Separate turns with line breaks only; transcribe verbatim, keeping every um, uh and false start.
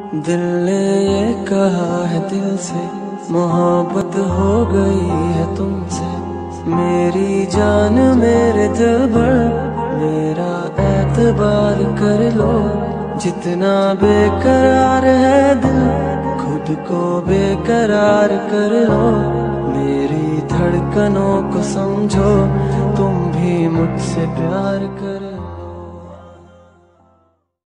दिल ने ये कहा है दिल से, मोहब्बत हो गई है तुमसे। मेरी जान मेरे दिल भर, मेरा एतबार कर लो। जितना बेकरार है दिल, खुद को बेकरार कर लो। मेरी धड़कनों को समझो, तुम भी मुझसे प्यार कर